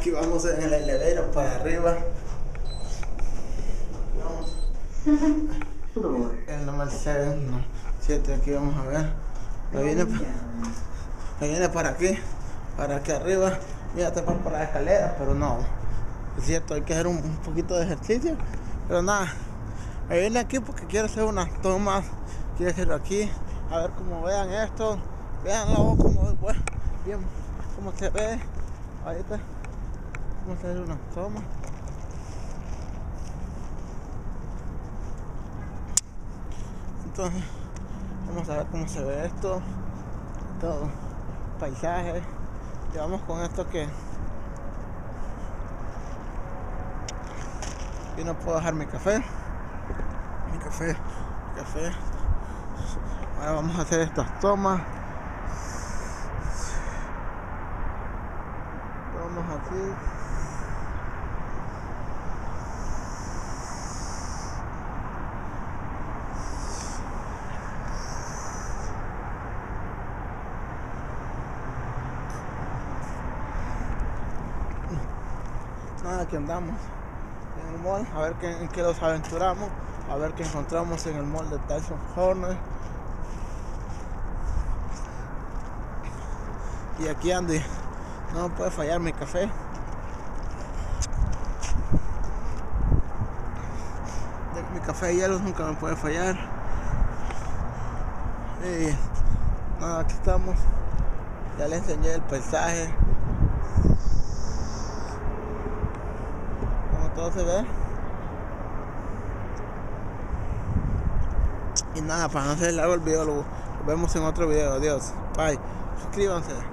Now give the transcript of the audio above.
Aquí vamos en el elevador para arriba. Vamos. El número 7, no, 7, aquí vamos a ver. Me viene para aquí arriba. Mira, te para la escalera, pero no. Es cierto, hay que hacer un poquito de ejercicio. Pero nada, me viene aquí porque quiero hacer unas tomas. Quiero hacerlo aquí. A ver cómo vean esto. Veanlo como pues, bien, cómo se ve. Ahorita vamos a hacer unas tomas. Entonces, vamos a ver cómo se ve esto. Todo. Paisaje. Y vamos con esto que yo no puedo dejar mi café. Ahora vamos a hacer estas tomas. Vamos así. Nada, que andamos en el mall, a ver en qué nos aventuramos, a ver qué encontramos en el mall de Tyson Horner. Y aquí ando, no me puede fallar mi café. Mi café de hielo nunca me puede fallar. Y nada, aquí estamos. Ya les enseñé el paisaje. Como todo se ve. Y nada, para no hacer largo el video, lo vemos en otro video. Adiós. Bye. Suscríbanse.